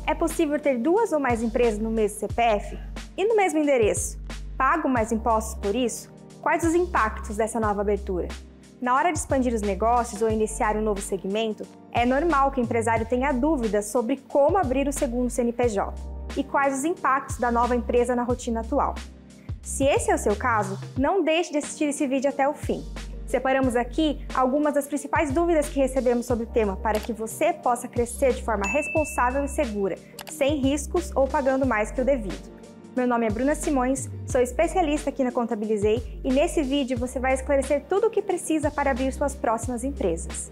É possível ter duas ou mais empresas no mesmo CPF e no mesmo endereço? Pago mais impostos por isso? Quais os impactos dessa nova abertura? Na hora de expandir os negócios ou iniciar um novo segmento, é normal que o empresário tenha dúvidas sobre como abrir o segundo CNPJ e quais os impactos da nova empresa na rotina atual. Se esse é o seu caso, não deixe de assistir esse vídeo até o fim. Separamos aqui algumas das principais dúvidas que recebemos sobre o tema para que você possa crescer de forma responsável e segura, sem riscos ou pagando mais que o devido. Meu nome é Bruna Simões, sou especialista aqui na Contabilizei e nesse vídeo você vai esclarecer tudo o que precisa para abrir suas próximas empresas.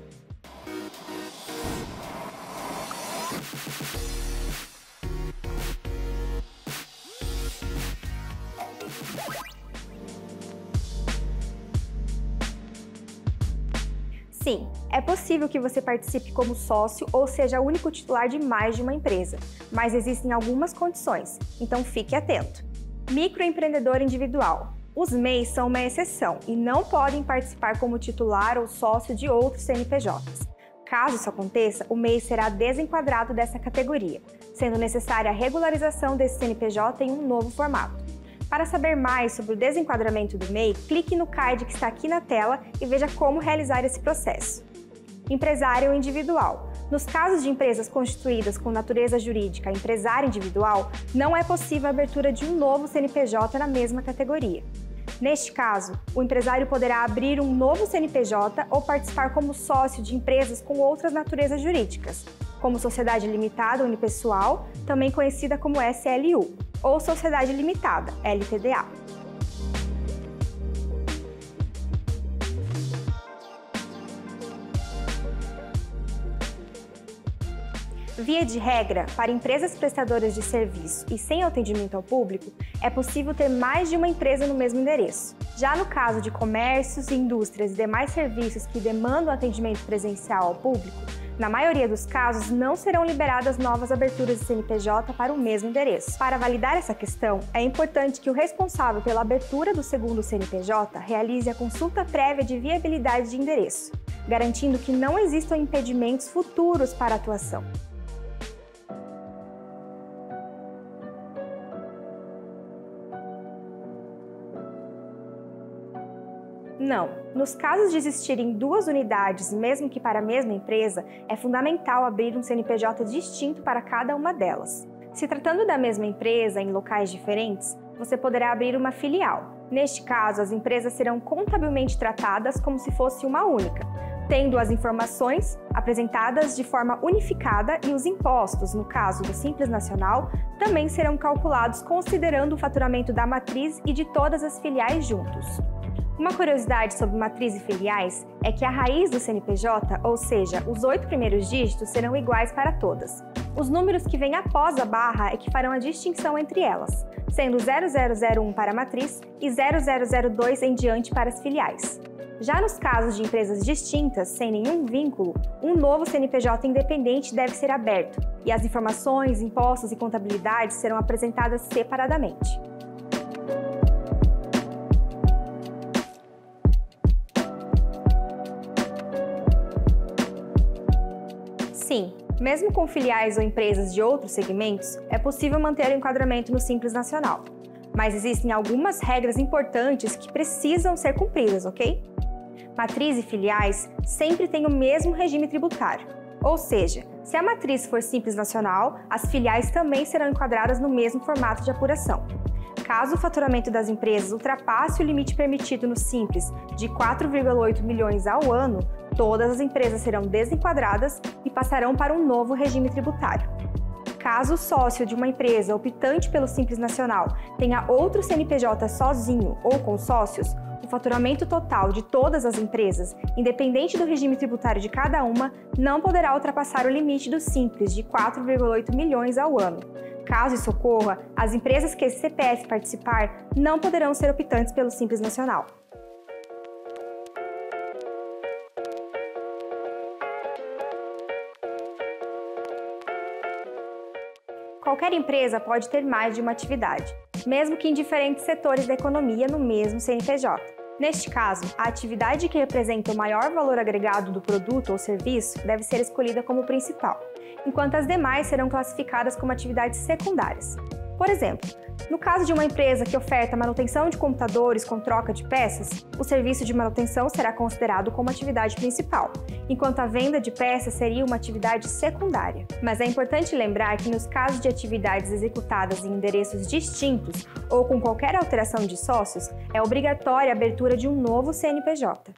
Sim, é possível que você participe como sócio ou seja o único titular de mais de uma empresa, mas existem algumas condições, então fique atento. Microempreendedor individual. Os MEIs são uma exceção e não podem participar como titular ou sócio de outros CNPJs. Caso isso aconteça, o MEI será desenquadrado dessa categoria, sendo necessária a regularização desse CNPJ em um novo formato. Para saber mais sobre o desenquadramento do MEI, clique no card que está aqui na tela e veja como realizar esse processo. Empresário individual. Nos casos de empresas constituídas com natureza jurídica empresário individual, não é possível a abertura de um novo CNPJ na mesma categoria. Neste caso, o empresário poderá abrir um novo CNPJ ou participar como sócio de empresas com outras naturezas jurídicas, como Sociedade Limitada Unipessoal, também conhecida como SLU, ou Sociedade Limitada, LTDA. Via de regra, para empresas prestadoras de serviço e sem atendimento ao público, é possível ter mais de uma empresa no mesmo endereço. Já no caso de comércios, indústrias e demais serviços que demandam atendimento presencial ao público, na maioria dos casos, não serão liberadas novas aberturas de CNPJ para o mesmo endereço. Para validar essa questão, é importante que o responsável pela abertura do segundo CNPJ realize a consulta prévia de viabilidade de endereço, garantindo que não existam impedimentos futuros para a atuação. Não. Nos casos de existirem duas unidades, mesmo que para a mesma empresa, é fundamental abrir um CNPJ distinto para cada uma delas. Se tratando da mesma empresa em locais diferentes, você poderá abrir uma filial. Neste caso, as empresas serão contabilmente tratadas como se fosse uma única, tendo as informações apresentadas de forma unificada e os impostos, no caso do Simples Nacional, também serão calculados considerando o faturamento da matriz e de todas as filiais juntos. Uma curiosidade sobre matriz e filiais é que a raiz do CNPJ, ou seja, os 8 primeiros dígitos, serão iguais para todas. Os números que vêm após a barra é que farão a distinção entre elas, sendo 0001 para a matriz e 0002 em diante para as filiais. Já nos casos de empresas distintas, sem nenhum vínculo, um novo CNPJ independente deve ser aberto e as informações, impostos e contabilidade serão apresentadas separadamente. Sim, mesmo com filiais ou empresas de outros segmentos, é possível manter o enquadramento no Simples Nacional. Mas existem algumas regras importantes que precisam ser cumpridas, ok? Matriz e filiais sempre têm o mesmo regime tributário. Ou seja, se a matriz for Simples Nacional, as filiais também serão enquadradas no mesmo formato de apuração. Caso o faturamento das empresas ultrapasse o limite permitido no Simples de 4,8 milhões ao ano, todas as empresas serão desenquadradas e passarão para um novo regime tributário. Caso o sócio de uma empresa optante pelo Simples Nacional tenha outro CNPJ sozinho ou com sócios, o faturamento total de todas as empresas, independente do regime tributário de cada uma, não poderá ultrapassar o limite do Simples de 4,8 milhões ao ano. Caso isso ocorra, as empresas que esse CPF participar não poderão ser optantes pelo Simples Nacional. Qualquer empresa pode ter mais de uma atividade, mesmo que em diferentes setores da economia no mesmo CNPJ. Neste caso, a atividade que representa o maior valor agregado do produto ou serviço deve ser escolhida como principal. enquanto as demais serão classificadas como atividades secundárias. Por exemplo, no caso de uma empresa que oferta manutenção de computadores com troca de peças, o serviço de manutenção será considerado como atividade principal, enquanto a venda de peças seria uma atividade secundária. Mas é importante lembrar que nos casos de atividades executadas em endereços distintos ou com qualquer alteração de sócios, é obrigatória a abertura de um novo CNPJ.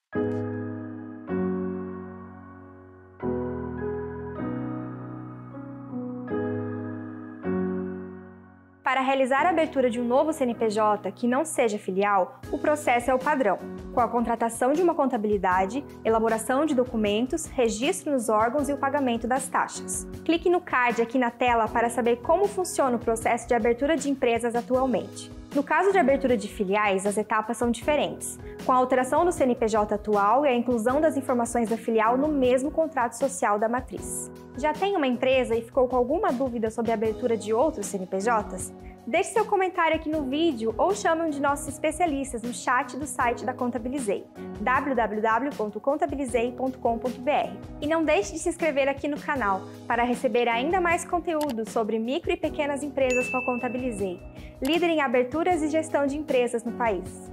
Para realizar a abertura de um novo CNPJ que não seja filial, o processo é o padrão, com a contratação de uma contabilidade, elaboração de documentos, registro nos órgãos e o pagamento das taxas. Clique no card aqui na tela para saber como funciona o processo de abertura de empresas atualmente. No caso de abertura de filiais, as etapas são diferentes, com a alteração do CNPJ atual e a inclusão das informações da filial no mesmo contrato social da matriz. Já tem uma empresa e ficou com alguma dúvida sobre a abertura de outros CNPJs? Deixe seu comentário aqui no vídeo ou chame um de nossos especialistas no chat do site da Contabilizei, www.contabilizei.com.br. E não deixe de se inscrever aqui no canal para receber ainda mais conteúdo sobre micro e pequenas empresas com a Contabilizei, líder em aberturas e gestão de empresas no país.